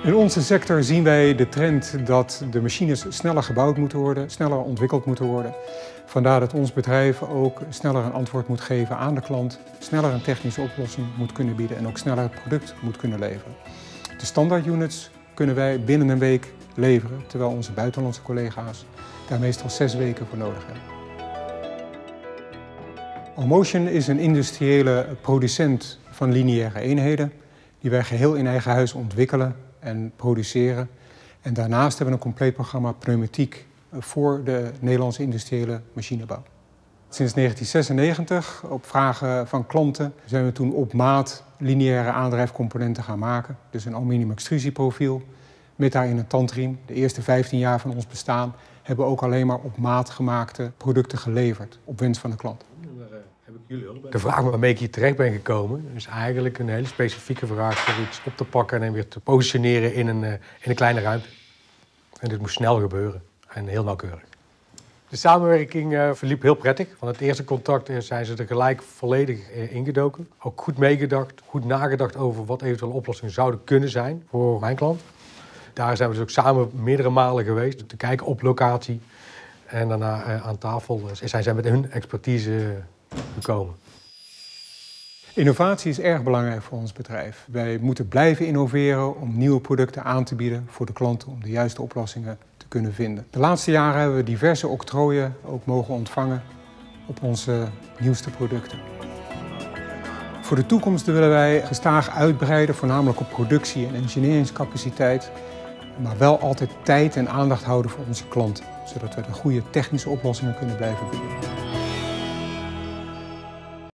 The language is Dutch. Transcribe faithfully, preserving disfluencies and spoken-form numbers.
In onze sector zien wij de trend dat de machines sneller gebouwd moeten worden, sneller ontwikkeld moeten worden. Vandaar dat ons bedrijf ook sneller een antwoord moet geven aan de klant, sneller een technische oplossing moet kunnen bieden en ook sneller het product moet kunnen leveren. De standaard units kunnen wij binnen een week leveren, terwijl onze buitenlandse collega's daar meestal zes weken voor nodig hebben. Allmotion is een industriële producent van lineaire eenheden die wij geheel in eigen huis ontwikkelen en produceren. En daarnaast hebben we een compleet programma pneumatiek voor de Nederlandse industriële machinebouw. Sinds negentien zesennegentig, op vragen van klanten, zijn we toen op maat lineaire aandrijfcomponenten gaan maken. Dus een aluminium extrusieprofiel met daarin een tandriem. De eerste vijftien jaar van ons bestaan hebben we ook alleen maar op maat gemaakte producten geleverd, op wens van de klant. De vraag waarmee ik hier terecht ben gekomen is eigenlijk een hele specifieke vraag voor iets op te pakken en weer te positioneren in een, in een kleine ruimte. En dit moest snel gebeuren en heel nauwkeurig. De samenwerking uh, verliep heel prettig. Van het eerste contact zijn ze er gelijk volledig uh, ingedoken. Ook goed meegedacht, goed nagedacht over wat eventuele oplossingen zouden kunnen zijn voor mijn klant. Daar zijn we dus ook samen meerdere malen geweest te kijken op locatie. En daarna uh, aan tafel uh, zijn zij met hun expertise uh, gekomen. Innovatie is erg belangrijk voor ons bedrijf. Wij moeten blijven innoveren om nieuwe producten aan te bieden voor de klanten om de juiste oplossingen te kunnen vinden. De laatste jaren hebben we diverse octrooien ook mogen ontvangen op onze nieuwste producten. Voor de toekomst willen wij gestaag uitbreiden, voornamelijk op productie en engineeringscapaciteit, maar wel altijd tijd en aandacht houden voor onze klanten, zodat we de goede technische oplossingen kunnen blijven bieden.